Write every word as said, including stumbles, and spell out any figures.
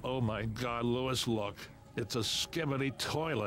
Oh my God, Louis, look. It's a skibidi toilet.